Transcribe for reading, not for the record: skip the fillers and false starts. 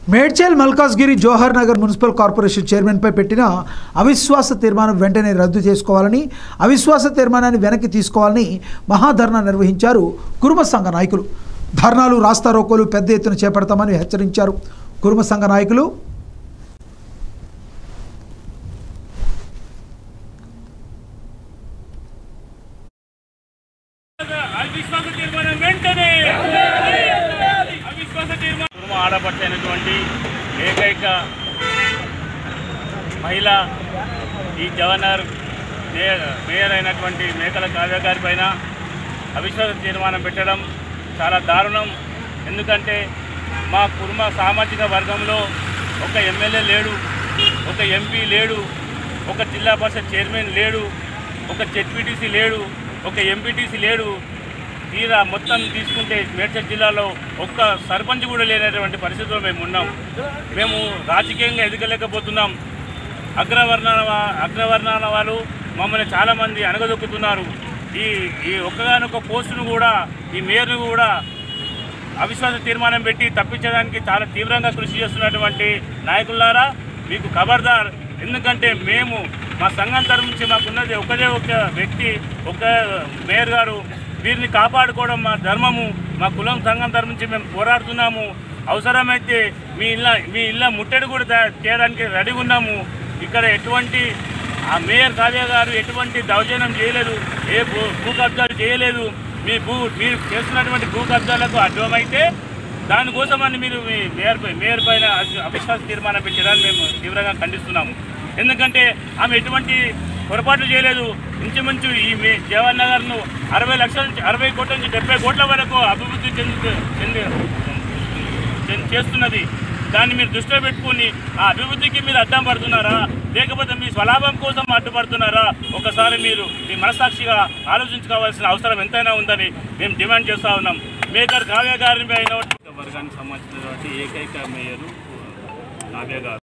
Medchal Malkajgiri Jawahar Nagar municipal corporation చైర్మన్పై పెట్టిన అవిశ్వాస తీర్మానం వెంటనే రద్దు చేసుకోవాలని, అవిశ్వాస తీర్మానాన్ని వెనక్కి తీసుకోవాలని మహాధర్నా నిర్వహించారు కుర్మ సంఘ నాయకులు. ధర్నాలు, రాస్తారోకోలు పెద్ద ఎత్తున చేపడతామని హెచ్చరించారు. కుర్మ సంఘ నాయకులు ఆడపడినటువంటి ఏకైక మహిళ ఈ జవహర్ మేయర్ అయినటువంటి మేకల కావ్య గారి పైన అవిశ్వాస తీర్మానం పెట్టడం చాలా దారుణం. ఎందుకంటే మా కుర్మ సామాజిక వర్గంలో ఒక ఎమ్మెల్యే లేడు, ఒక ఎంపీ లేడు, ఒక జిల్లా పరిషత్ చైర్మన్ లేడు, ఒక జెడ్పీటీసీ లేడు, ఒక ఎంపీటీసీ లేడు. తీరా మొత్తం తీసుకుంటే మేడ్చల్ జిల్లాలో ఒక్క సర్పంచ్ కూడా లేనటువంటి పరిస్థితుల్లో మేము ఉన్నాం. మేము రాజకీయంగా ఎదగలేకపోతున్నాం. అగ్రవర్ణాల వాళ్ళు మమ్మల్ని చాలామంది అణగదొక్కుతున్నారు. ఈ ఒక్కగానొక్క పోస్టును కూడా, ఈ మేయర్ను కూడా అవిశ్వాస తీర్మానం పెట్టి తప్పించడానికి చాలా తీవ్రంగా కృషి చేస్తున్నటువంటి నాయకులారా, మీకు ఖబర్దార్. ఎందుకంటే మేము మా సంఘం తరఫు నుంచి మాకున్నది ఒకటే ఒక వ్యక్తి, ఒక మేయర్ గారు. వీరిని కాపాడుకోవడం మా ధర్మము. మా కులం సంఘం తరఫు నుంచి మేము పోరాడుతున్నాము. అవసరమైతే మీ ఇళ్ళ ముట్టడి కూడా చేయడానికి రెడీగా ఉన్నాము. ఇక్కడ ఎటువంటి ఆ మేయర్ కావ్య గారు ఎటువంటి దౌర్జన్యం చేయలేదు, ఏ భూ కబ్జాలు చేయలేదు. మీరు చేస్తున్నటువంటి భూ కబ్జాలకు అడ్డమైతే దానికోసమని మీరు మీ మేయర్ పైన అవిశ్వాస తీర్మానం పెట్టడాన్ని మేము తీవ్రంగా ఖండిస్తున్నాము. ఎందుకంటే ఆమె ఎటువంటి పొరపాట్లు చేయలేదు. ఇంచుమించు ఈ జవహర్ నగర్ను 60 లక్షల నుంచి 60 కోట్ల నుంచి 70 కోట్ల వరకు అభివృద్ధి చేస్తున్నది. దాన్ని మీరు దృష్టిలో పెట్టుకుని ఆ అభివృద్ధికి మీరు అడ్డం పడుతున్నారా, లేకపోతే మీ స్వలాభం కోసం అడ్డుపడుతున్నారా? ఒకసారి మీరు మీ మనసాక్షిగా ఆలోచించుకోవాల్సిన అవసరం ఎంతైనా ఉందని మేము డిమాండ్ చేస్తూ ఉన్నాం. మేయర్ కావ్య గారి పైన వర్గానికి సంబంధించినటువంటి ఏకైక మేయరు కావ్య గారు.